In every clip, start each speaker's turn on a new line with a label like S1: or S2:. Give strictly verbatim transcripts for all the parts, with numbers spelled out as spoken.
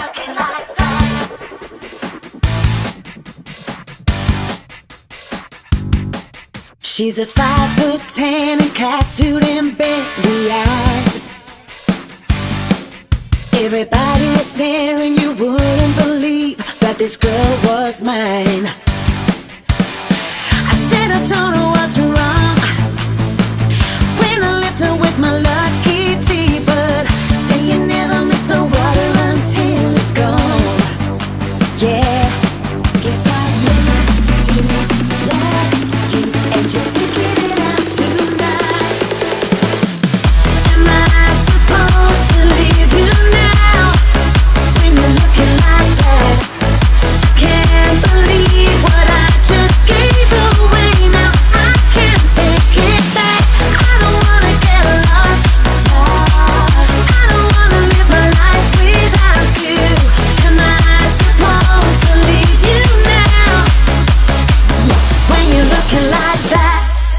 S1: looking like that? She's a five foot ten and catsuit and bendy eyes. Everybody is staring, you wouldn't believe that this girl was mine. I said I told her what's wrong when I left her with my lucky tea, but say you never miss the water until it's gone. Yeah, guess I learned to love you, and you're taking it out tonight. Am I supposed to leave you now when you're looking like that? Can't believe what I just gave away. Now I can't take it back. I don't wanna get lost, lost. I don't wanna live my life without you. Am I supposed to leave you now when you're looking like that?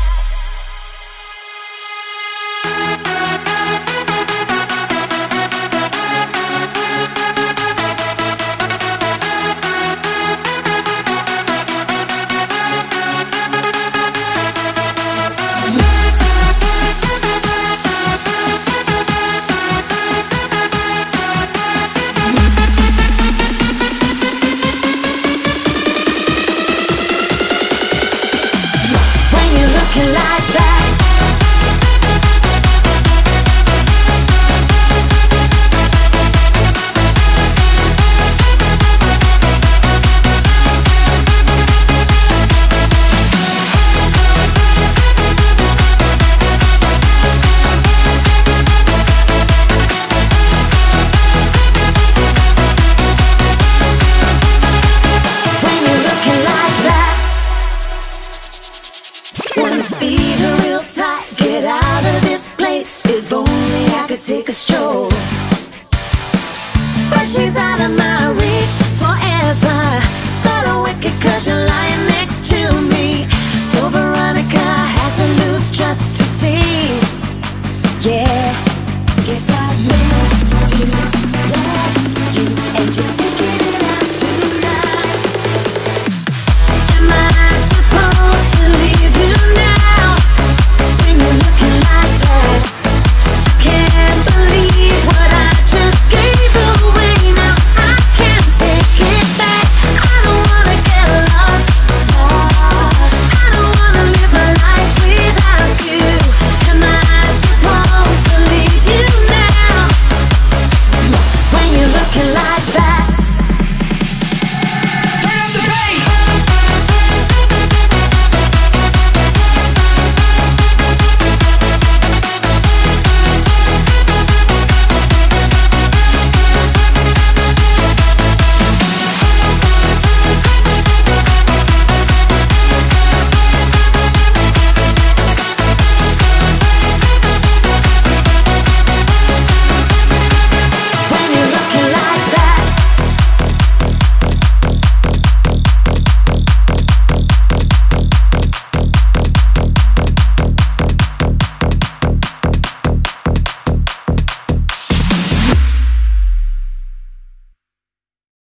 S1: When you're looking like that. When you're looking like that. Wanna speed her real tight, get out of this place. If only I could take a stroll, but she's out of my reach forever. Sorta wicked cause you're lying next to me. So Veronica, I had to lose just to see. Yeah, guess I learned to love you, and you